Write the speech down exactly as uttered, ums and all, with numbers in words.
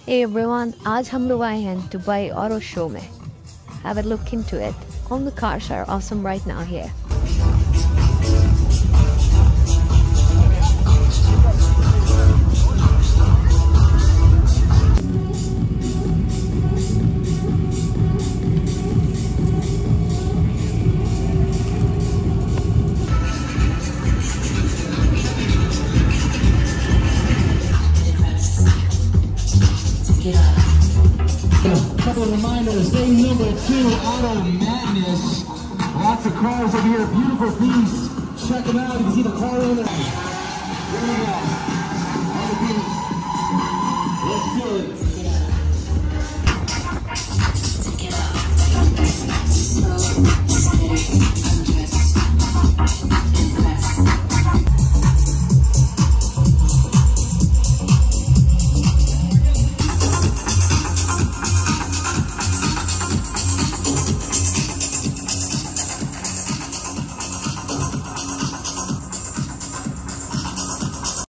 Hey everyone, आज हम लोग आए हैं Dubai Auto Show में. Have a look into it. All the cars are awesome right now here. A couple of reminders, day number two, Auto Madness. Lots of cars over here, beautiful things. Check them out, you can see the car owner. Here we go. All the people. Let's do it.